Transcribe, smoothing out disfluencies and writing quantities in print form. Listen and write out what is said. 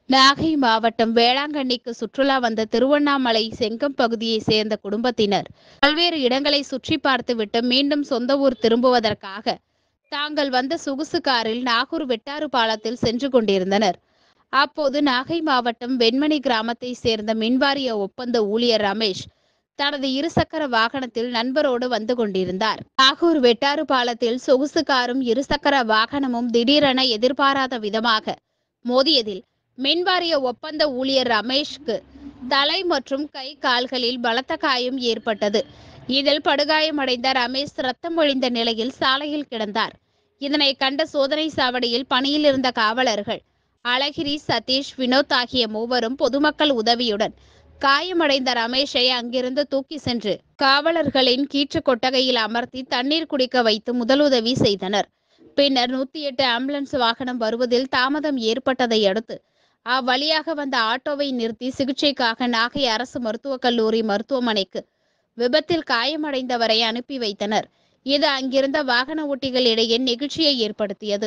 நாகை மாவட்டம் வேளாங்கண்ணிக்கு சுற்றுலா வந்த திருவண்ணாமலை செங்கம் பகுதியை சேர்ந்த குடும்பத்தினர் பல்வேறு இடங்களை சுற்றி பார்த்துவிட்டு மீண்டும் சொந்த ஊர் திரும்புவதற்காக தாங்கள் வந்த சொகுசு காரில் நாகூர் வெட்டாறு பாலத்தில் சென்று கொண்டிருந்தனர். அப்போது நாகை மாவட்டம் வெண்மணி கிராமத்தை சேர்ந்த மின்வாரிய ஒப்பந்த ஊழியர் ரமேஷ் தனது இருசக்கர வாகனத்தில் நண்பரோடு வந்து கொண்டிருந்தார். நாகூர் வெட்டாறு பாலத்தில் சொகுசு காரும் இருசக்கர வாகனமும் திடீரென எதிர்பாராத விதமாக மோதியதில் மின்வாரிய ஒப்பந்த ஊழியர் ரமேஷ்க்கு தலை மற்றும் கை கால்களில் பலத்த காயம் ஏற்பட்டது. இதில் படுகாயமடைந்த ரமேஷ் ரத்தம் வழிந்த நிலையில் சாலையில் கிடந்தார். இதனை கண்ட சோதனை சாவடியில் பணியில் இருந்த காவலர்கள் அழகிரி, சதீஷ், வினோத் ஆகிய மூவரும் பொதுமக்கள் உதவியுடன் காயமடைந்த ரமேஷை அங்கிருந்து தூக்கி சென்று காவலர்களின் கீற்று கொட்டகையில் அமர்த்தி தண்ணீர் குடிக்க வைத்து முதலுதவி செய்தனர். பின்னர் 108 ஆம்புலன்ஸ் வாகனம் வருவதில் தாமதம் ஏற்பட்டதை அடுத்து அவ்வழியாக வந்த ஆட்டோவை நிறுத்தி சிகிச்சைக்காக நாகை அரசு மருத்துவக் கல்லூரி மருத்துவமனைக்கு விபத்தில் காயமடைந்தவரை அனுப்பி வைத்தனர். இது அங்கிருந்த வாகன ஓட்டிகள் இடையே நெகிழ்ச்சியை ஏற்படுத்தியது.